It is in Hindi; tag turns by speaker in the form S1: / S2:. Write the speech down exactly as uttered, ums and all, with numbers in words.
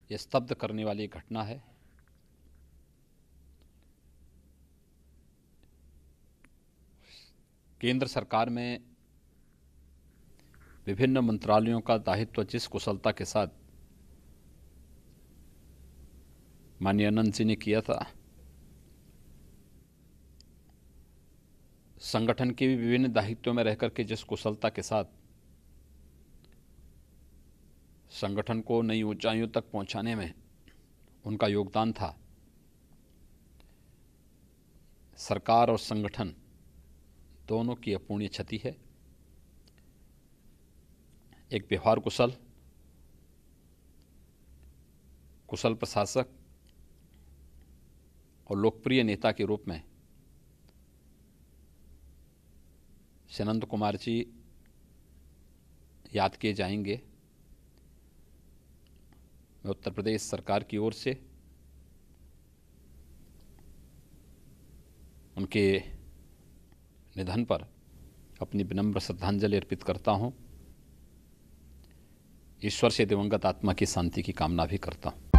S1: ये स्तब्ध करने वाली एक घटना है। केंद्र सरकार में विभिन्न मंत्रालयों का दायित्व जिस कुशलता के साथ माननीय अनंत जी ने किया था, संगठन के भी विभिन्न दायित्वों में रहकर के जिस कुशलता के साथ संगठन को नई ऊंचाइयों तक पहुंचाने में उनका योगदान था, सरकार और संगठन दोनों की अपूर्णीय क्षति है। एक व्यवहार कुशल, कुशल प्रशासक और लोकप्रिय नेता के रूप में श्री अनंत कुमार जी याद किए जाएंगे। मैं उत्तर प्रदेश सरकार की ओर से उनके निधन पर अपनी विनम्र श्रद्धांजलि अर्पित करता हूं। ईश्वर से दिवंगत आत्मा की शांति की कामना भी करता हूं।